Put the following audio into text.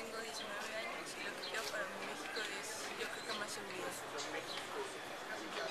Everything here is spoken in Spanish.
tengo 19 años y lo que quiero para mi México es, yo creo que más seguridad.